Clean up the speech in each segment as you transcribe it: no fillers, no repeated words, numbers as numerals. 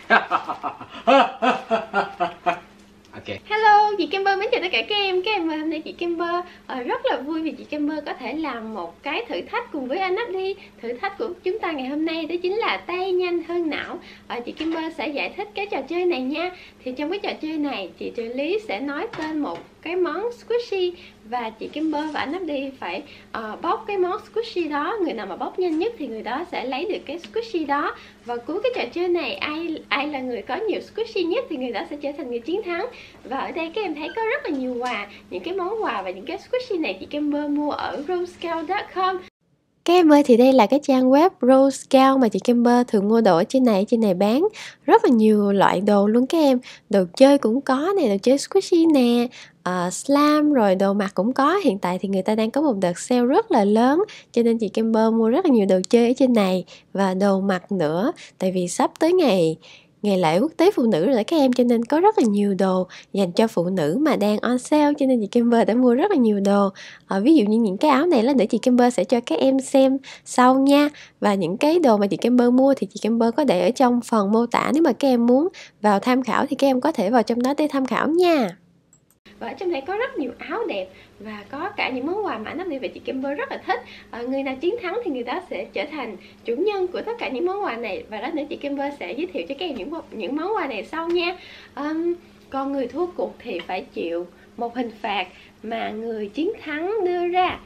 Ok. Hello, chị Kimber mến chào tất cả các em. Hôm nay chị Kimber rất là vui vì chị Kimber có thể làm một cái thử thách cùng với anh Abdi. Thử thách của chúng ta ngày hôm nay đó chính là tay nhanh hơn não. Chị Kimber sẽ giải thích cái trò chơi này nha. Thì trong cái trò chơi này, chị trợ lý sẽ nói tên một cái món squishy và chị Kimber và anh Abdi phải bóc cái món squishy đó. Người nào mà bóc nhanh nhất thì người đó sẽ lấy được cái squishy đó. Và cuối cái trò chơi này, ai là người có nhiều squishy nhất thì người đó sẽ trở thành người chiến thắng. Và ở đây các em thấy có rất là nhiều quà. Những cái món quà và những cái squishy này chị Kimber mua ở rosescout.com. Các em ơi, thì đây là cái trang web Rose Scout mà chị Kimber thường mua đồ ở trên này. Trên này bán rất là nhiều loại đồ luôn các em. Đồ chơi cũng có nè, đồ chơi squishy nè, slime, rồi đồ mặc cũng có. Hiện tại thì người ta đang có một đợt sale rất là lớn, cho nên chị Kimber mua rất là nhiều đồ chơi ở trên này và đồ mặc nữa. Tại vì sắp tới ngày lễ quốc tế phụ nữ rồi đó các em, cho nên có rất là nhiều đồ dành cho phụ nữ mà đang on sale, cho nên chị Kimber đã mua rất là nhiều đồ. Ví dụ như những cái áo này là để chị Kimber sẽ cho các em xem sau nha. Và những cái đồ mà chị Kimber mua thì chị Kimber có để ở trong phần mô tả, nếu mà các em muốn vào tham khảo thì các em có thể vào trong đó để tham khảo nha. Và ở trong này có rất nhiều áo đẹp và có cả những món quà mà anh Abdi và chị Kimber rất là thích. Người nào chiến thắng thì người ta sẽ trở thành chủ nhân của tất cả những món quà này. Và đó nữa, chị Kimber sẽ giới thiệu cho các em những món quà này sau nha. Còn người thua cuộc thì phải chịu một hình phạt mà người chiến thắng đưa ra.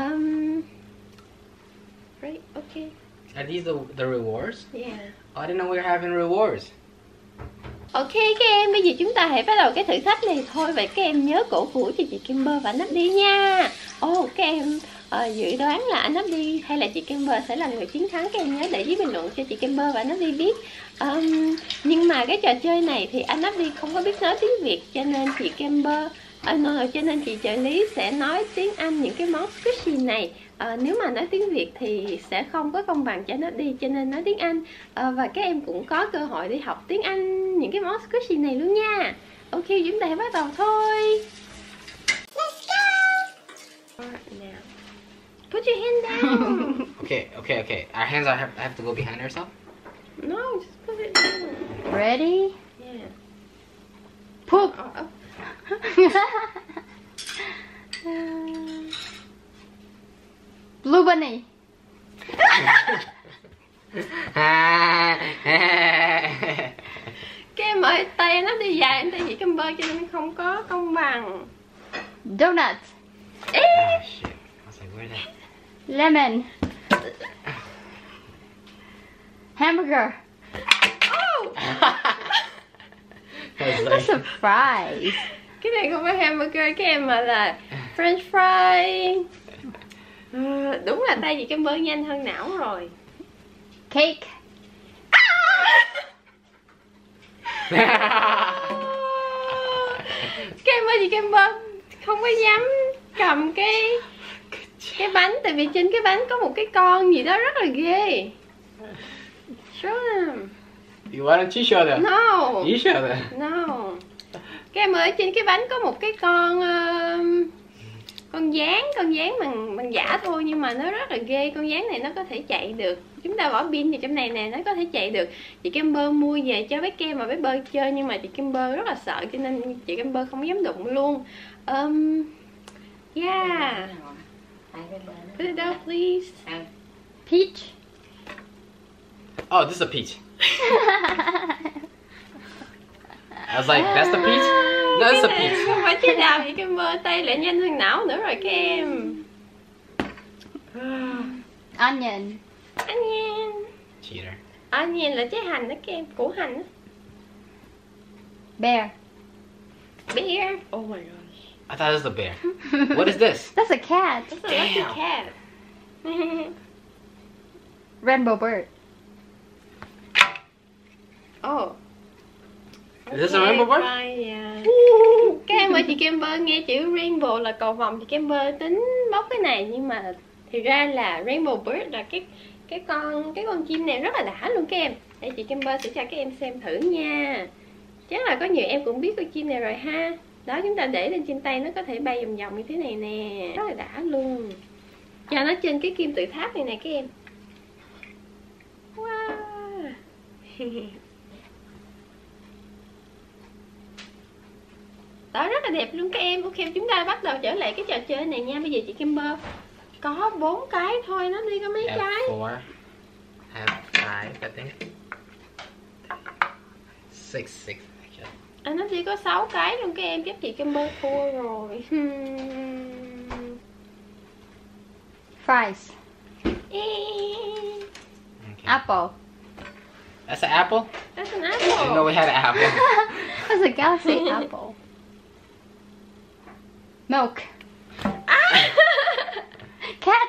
Right, okay. Are these the rewards? Yeah. Oh, I didn't know we were having rewards. Ok các em, bây giờ chúng ta hãy bắt đầu cái thử thách này thôi. Vậy các em nhớ cổ vũ cho chị Kimber và anh Abdi nha. Các em dự đoán là anh Abdi hay là chị Kimber sẽ là người chiến thắng. Các em nhớ để dưới bình luận cho chị Kimber và anh Abdi biết. Nhưng mà cái trò chơi này thì anh Abdi không có biết nói tiếng Việt, cho nên chị Kimber cho nên chị trợ lý sẽ nói tiếng Anh những cái món squishy này. Nếu mà nói tiếng Việt thì sẽ không có công bằng cho nó đi, cho nên nói tiếng Anh. Và các em cũng có cơ hội để học tiếng Anh những cái món squishy này luôn nha. Ok, chúng ta hãy bắt đầu thôi. Let's go. Now, put your hand down. Okay. Our hands I have to go behind ourselves? No, just put it down. Ready? Yeah. Poop. Blue bunny. Các em ơi, tay nó đi dài, em tay chị Kimber cho nên không có công bằng. Donut. Oh shit. I was like, where that? Lemon. Hamburger. Oh! I was That's like, a fries. Cái này không phải hamburger các em, mà là French fry. Đúng là tay chị Kimber nhanh hơn não rồi. Cake. Các em ơi, chị Kimber không có dám cầm cái bánh, tại vì trên cái bánh có một cái con gì đó rất là ghê. Show them. Why don't you show them? No. You show them. No. Các em ơi, trên cái bánh có một cái con gián bằng giả thôi, nhưng mà nó rất là ghê. Con gián này nó có thể chạy được. Chúng ta bỏ pin vào trong này nè, nó có thể chạy được. Chị Kimber mua về cho bé Kem và bé Bơ chơi, nhưng mà chị Kimber rất là sợ, cho nên chị Kimber không dám đụng luôn. Yeah. Put it down, please. Peach. Oh, this is a peach. I was like, that's the peach? No, it's a Cái này peach. không phải chế đào, chị Kimber tay lại nhanh hơn não nữa rồi các em. Onion. Onion. Cheater. Onion là trái hành đó các em, củ hành đó. Bear. Bear. Oh my gosh. I thought it was a bear. What is this? That's a cat. That's a lucky Damn. cat. Rainbow bird. Oh. Is this a rainbow bird? Right, yeah. Các em ơi, chị Kimber nghe chữ rainbow là cầu vồng, chị Kimber tính bóc cái này, nhưng mà thì ra là rainbow bird là cái con chim này rất là đã luôn các em. Đây, chị Kimber sẽ cho các em xem thử nha. Chắc là có nhiều em cũng biết con chim này rồi ha. Đó, chúng ta để lên trên tay nó có thể bay vòng vòng như thế này nè, rất là đã luôn. Cho nó trên cái kim tự tháp này nè các em. Wow. Đó, rất là đẹp luôn các em. Ok, chúng ta bắt đầu trở lại cái trò chơi này nha. Bây giờ chị Kimber có 4 cái thôi, nó đi có mấy I have cái? 4. I have 5, I think. 6 actually. Nó chỉ có 6 cái luôn các em. Chắc chị Kimber thua rồi. Fries. Okay. Apple. That's an apple? That's an I didn't know apple. we had an apple. That's a galaxy apple. Milk. Cat.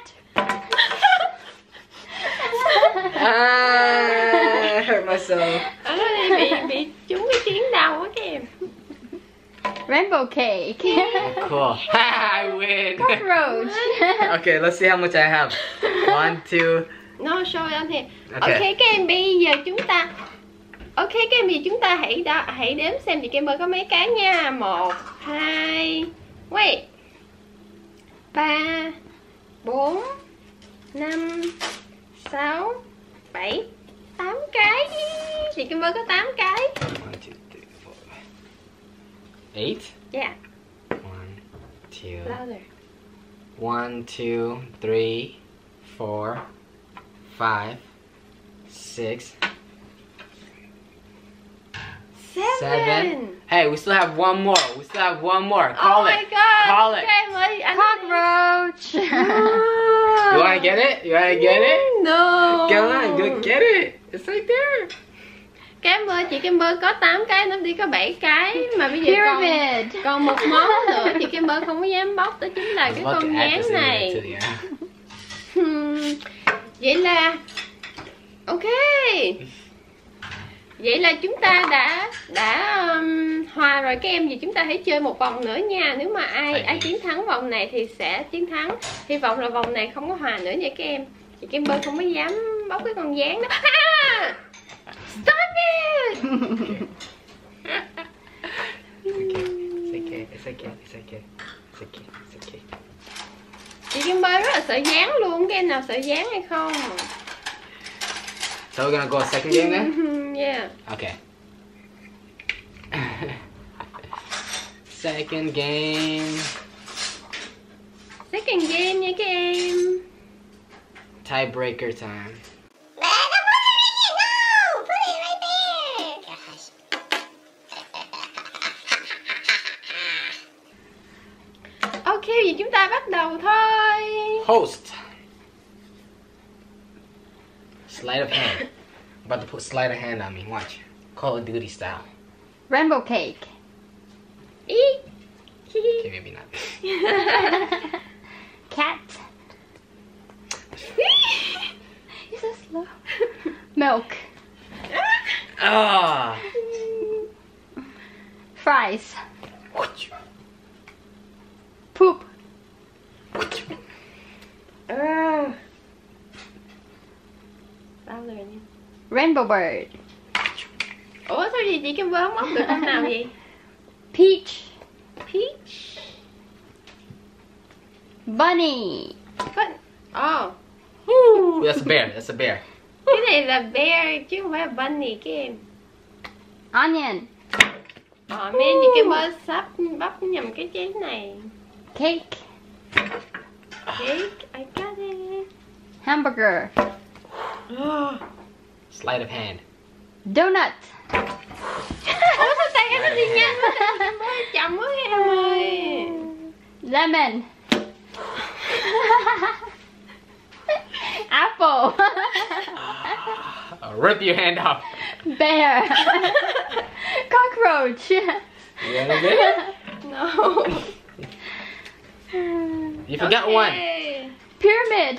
I hurt myself. Ở đây bị trúng cái chuyến đầu á các em. Rainbow cake. Oh, cool. I win. Cockroach. Okay, let's see how much I have. 1, 2. No, show it on here. Okay. Ok các em, bây giờ chúng ta chúng ta hãy đếm xem chị Kimber có mấy cái nha. 1, 2, wait, 3, 4, 5, 6, 7, 8 cái. Chị Kimber có 8 cái. 1, 2, 3, 4. 8? Yeah, 1, 2. louder. 1, 2, 3, 4, 5, 6, 7. Hey, we still have one more. We still have one more. Call Oh it. my god. Call it. Các em ơi, anh Cockroach. You wanna get it? You wanna get it? No. Come on, go get it. It's right there. Các em ơi, chị Kimber có 8 cái, nó đi có 7 cái. Mà bây giờ Pyramid. còn một món nữa chị Kimber không có dám bóc, đó chính là cái con gián này. Vậy là ok. Vậy là chúng ta đã hòa rồi các em. Vì chúng ta hãy chơi một vòng nữa nha. Nếu mà ai chiến thắng vòng này thì sẽ chiến thắng. Hy vọng là vòng này không có hòa nữa nha các em. Chị Kimber không có dám bóc cái con gián đó. Ah! Stop it! It's okay. It's okay. It's okay. It's okay. It's okay. Chị Kimber rất là sợ gián luôn. Các em nào sợ gián hay không? So we're gonna go a second game then? Yeah. Okay. Second game. Second game nha các em. Tiebreaker time. Ok, vậy chúng ta bắt đầu thôi. Host. Sleight of hand. I'm about to put sleight of hand on me. Watch. Call of Duty style. Rainbow cake. Ý. Okay, maybe not. Cat. You're so slow. Milk. Ah. Fries. Poop. Đâu rồi nha. Rainbow bird. Ủa sao gì chị Kimber không bóc được con nào vậy? Peach. Peach. Bunny. Oh, That's a bear. That's a bear. cái này là bear chứ không phải là bunny các em. Onion. Men chị Kimber sắp bóc nhầm cái chén này. Cake. Cake, I got it. Hamburger. Sleight of hand. Donut. Ủa sao tay em nó đi nhanh quá, chị Kimber chậm quá em ơi. Lemon. Apple. Rip your hand off. Bear. Cockroach. You wanna get it? No. You forgot one. Pyramid.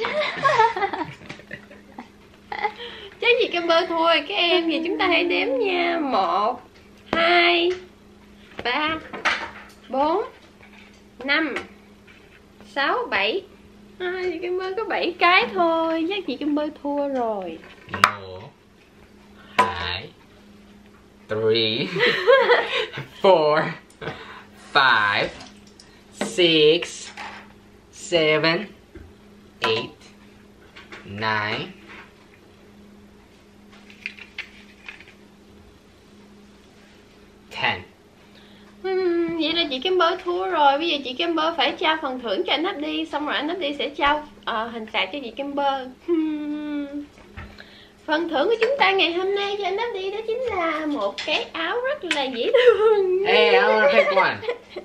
Chắc chị Kimber thua rồi các em. Vậy chúng ta hãy đếm nha. 1, 2, 3, 4, 5, 6, 7. Chị Kimber có 7 cái thôi. Chắc chị Kimber thua rồi. No. 2, 3, 4, 5, 6, 7, 8, 9, 10. Vậy là chị Kimber thua rồi. Bây giờ chị Kimber phải trao phần thưởng cho anh Nắp đi. Xong rồi anh Nắp đi sẽ trao hình phạt cho chị Kimber. Phần thưởng của chúng ta ngày hôm nay cho anh Nắp đi đó chính là một cái áo rất là dễ thương. Hey, I wanna pick one.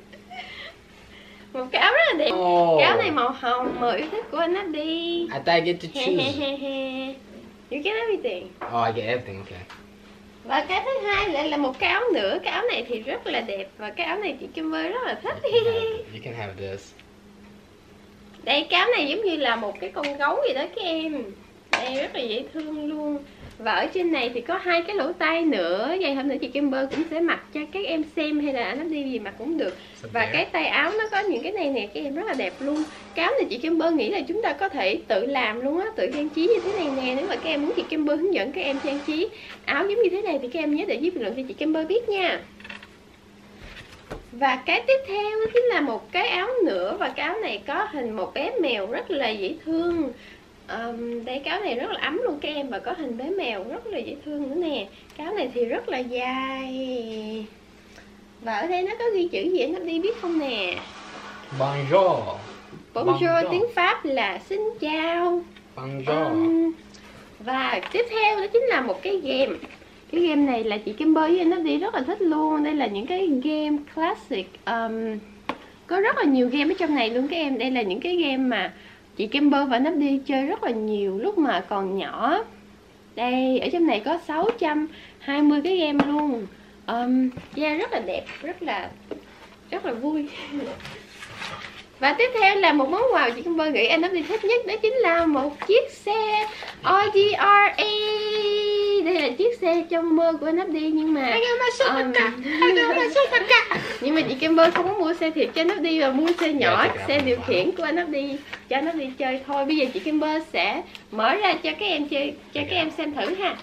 Một cái áo rất là đẹp. Oh. Cái áo này màu hồng, màu yêu thích của anh Nắp đi. I thought I get to choose. You get everything. Oh, I get everything, okay. Và cái thứ hai lại là một cái áo nữa. Cái áo này thì rất là đẹp. Và cái áo này chị Kimber rất là thích. You can have this. Đây, cái áo này giống như là một cái con gấu gì đó các em. Đây, rất là dễ thương luôn. Và ở trên này thì có 2 cái lỗ tai nữa. Ngày hôm nữa chị Kimber cũng sẽ mặc cho các em xem, hay là anh Nắp đi gì mặc cũng được. Và cái tay áo nó có những cái này nè các em, rất là đẹp luôn. Cái áo này chị Kimber nghĩ là chúng ta có thể tự làm luôn á, tự trang trí như thế này nè. Nếu mà các em muốn chị Kimber hướng dẫn các em trang trí áo giống như thế này thì các em nhớ để dưới bình luận cho chị Kimber biết nha. Và cái tiếp theo đó chính là một cái áo nữa. Và cái áo này có hình một bé mèo rất là dễ thương. Đây, cái áo này rất là ấm luôn các em. Và có hình bé mèo rất là dễ thương nữa nè. Cái áo này thì rất là dài. Và ở đây nó có ghi chữ gì anh Nắp đi biết không nè? Bonjour. Bonjour, tiếng Pháp là xin chào. Bonjour. Và tiếp theo đó chính là một cái game. Cái game này là chị Kimber với anh Nắp đi rất là thích luôn. Đây là những cái game classic. Có rất là nhiều game ở trong này luôn các em. Đây là những cái game mà chị Kimber và Nắp đi chơi rất là nhiều lúc mà còn nhỏ. Đây, ở trong này có 620 cái game luôn. Rất là đẹp, rất là vui. Và tiếp theo là một món quà chị Kimber nghĩ anh Nắp đi thích nhất, đó chính là một chiếc xe ODRE. Đây là chiếc xe trong mơ của anh Nắp đi, nhưng mà nhưng mà chị Kimber không có mua xe thiệt cho anh Nắp đi, và mua xe nhỏ, xe điều khiển của anh Nắp đi cho anh Nắp đi chơi thôi. Bây giờ chị Kimber sẽ mở ra cho các em chơi, cho các em xem thử ha.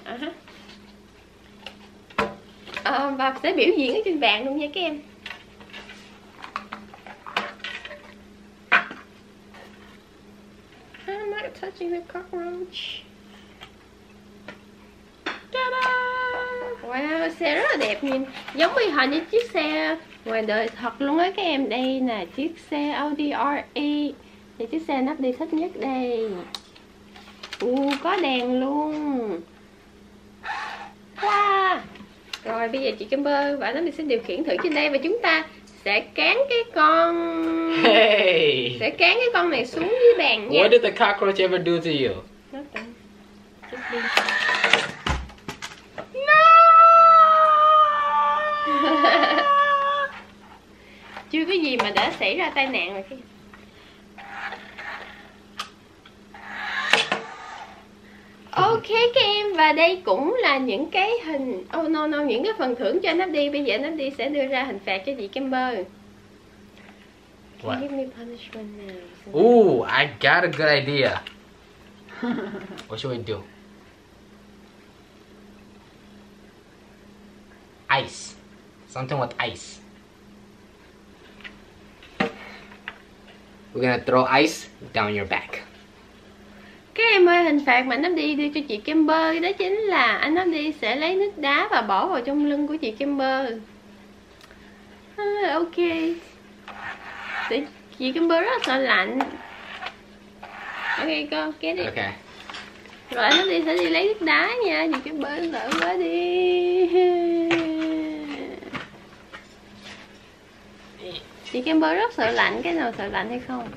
Và sẽ biểu diễn ở trên bàn luôn nha các em. I'm not touching the cockroach. Ta-da! Wow, xe rất là đẹp, nhìn giống y hệt như chiếc xe ngoài đời thật luôn á các em. Đây là chiếc xe Audi RE. Thì chiếc xe Nắp đi thích nhất đây. Có đèn luôn. Wow. Rồi bây giờ chị Kimber và Nắp đi sẽ điều khiển thử trên đây, và chúng ta sẽ cán cái con sẽ cán cái con này xuống dưới bàn nha. What did the cockroach ever do to you? Nothing. Chưa có gì mà đã xảy ra tai nạn rồi kia. Ok các em, và đây cũng là những cái hình những cái phần thưởng cho anh Nắp đi. Bây giờ anh Nắp đi sẽ đưa ra hình phạt cho chị Kimber. What? Give me punishment now. Ooh, I got a good idea. What should we do? Ice. Something with ice. We're gonna throw ice down your back. Các em ơi, hình phạt mà anh Nắp đi đưa cho chị Kimber đó chính là anh Nắp đi sẽ lấy nước đá và bỏ vào trong lưng của chị Kimber. Ok. Chị Kimber rất là sợ lạnh. Ok con, get it. Okay. Rồi anh Nắp đi sẽ đi lấy nước đá nha. Chị Kimber sợ quá đi. Chị Kimber rất sợ lạnh. Cái nào sợ lạnh hay không?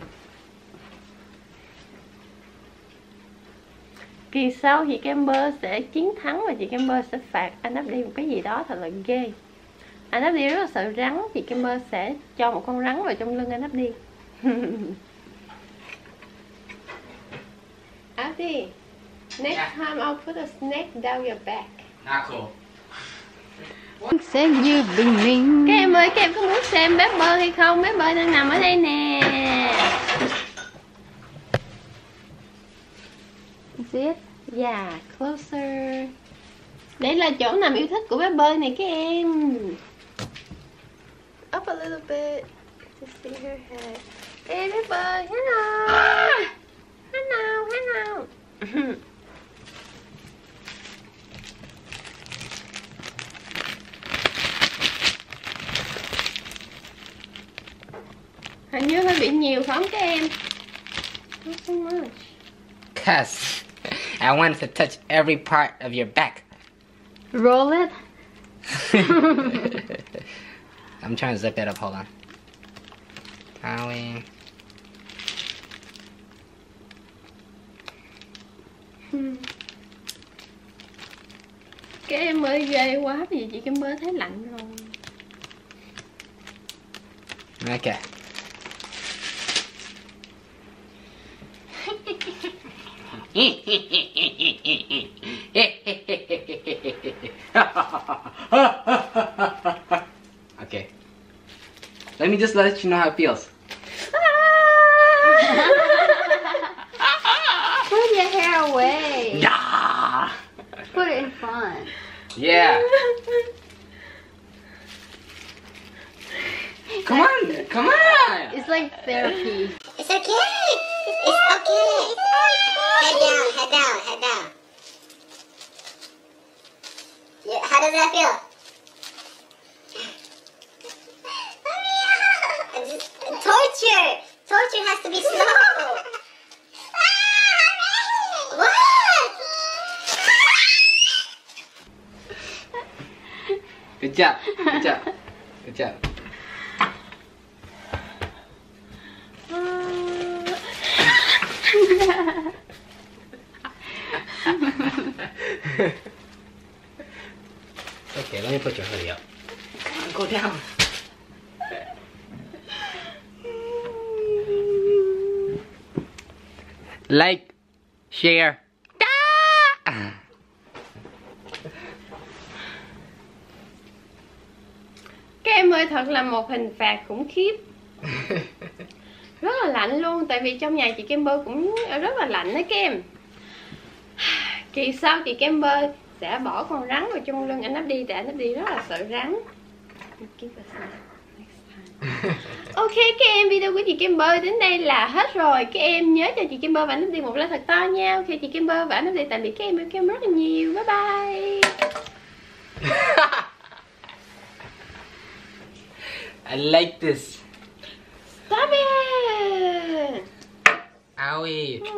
Kỳ sau chị Kimber sẽ chiến thắng và chị Kimber sẽ phạt anh Nắp đi một cái gì đó thật là ghê. Anh Nắp đi rất là sợ rắn. Chị Kimber sẽ cho một con rắn vào trong lưng anh Nắp đi. Abdi, next time I'll put a snake down your back. Not cool. Xem như bình minh. Các em ơi, các em có muốn xem bé bơ hay không? Bé bơ đang nằm ở đây nè. See it? Yeah, closer. Đây là chỗ nằm yêu thích của bé bơ này các em. Up a little bit to see her head. Hey bé bơ, hello. Hello, hello. bị nhiều phải không các em? Not so much. Cause I wanted to touch every part of your back. Roll it. I'm trying to zip that up. Hold on. Toweling. Các em ơi ghê quá, vì chị Kimber thấy lạnh rồi. Okay. Okay. Let me just let you know how it feels. Put your hair away. Yeah. Put it in front. Yeah. Come on. Come on. It's like therapy. It's okay. It's okay. Head down, head down, head down. Yeah, how does that feel? Torture! Torture has to be slow. What? Good job. Good job. Good job. Okay, let me put your hoodie up. Come on, go down. Like, share. Các em ơi, thật là một hình phạt khủng khiếp. Rất là lạnh luôn, tại vì trong nhà chị Kimber cũng rất là lạnh đấy các em. Kỳ sau chị Kimber sẽ bỏ con rắn vào trong lưng anh Abdi, tại anh Abdi rất là sợ rắn. Ok các em, video của chị Kimber đến đây là hết rồi. Các em nhớ cho chị Kimber và anh Abdi một like thật to nha. Ok, chị Kimber và anh Abdi tạm biệt các em rất là nhiều. Bye bye. I like this. Stop it. Owie.